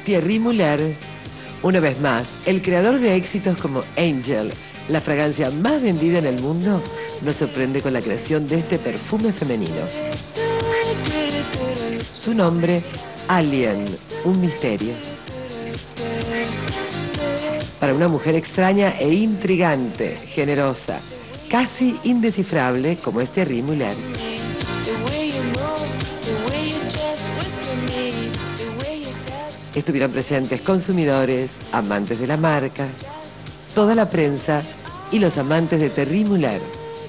Thierry Mugler. Una vez más, el creador de éxitos como Angel, la fragancia más vendida en el mundo, nos sorprende con la creación de este perfume femenino. Su nombre, Alien, un misterio. Para una mujer extraña e intrigante, generosa, casi indescifrable como es Thierry Mugler. Estuvieron presentes consumidores, amantes de la marca, toda la prensa y los amantes de Thierry Mugler.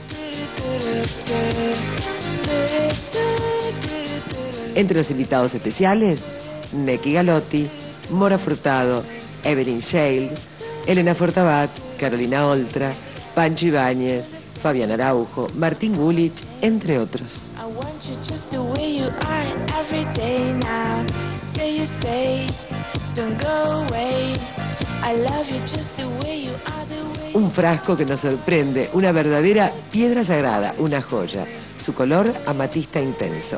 Entre los invitados especiales, Neki Galotti, Mora Furtado, Evelyn Shale, Elena Fortabat, Carolina Oltra, Pancho Ibáñez, Fabián Araujo, Martín Gulich, entre otros. Un frasco que nos sorprende, una verdadera piedra sagrada, una joya. Su color amatista intenso.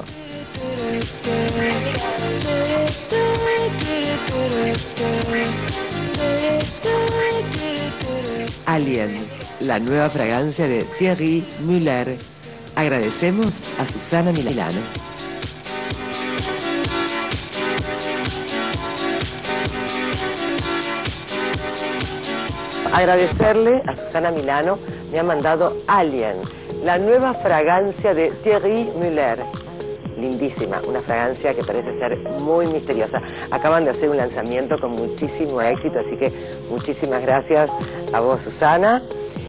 Alien, la nueva fragancia de Thierry Mugler. Agradecemos a Susana Milano. Agradecerle a Susana Milano, me ha mandado Alien, la nueva fragancia de Thierry Mugler. Lindísima, una fragancia que parece ser muy misteriosa. Acaban de hacer un lanzamiento con muchísimo éxito, así que muchísimas gracias a vos, Susana.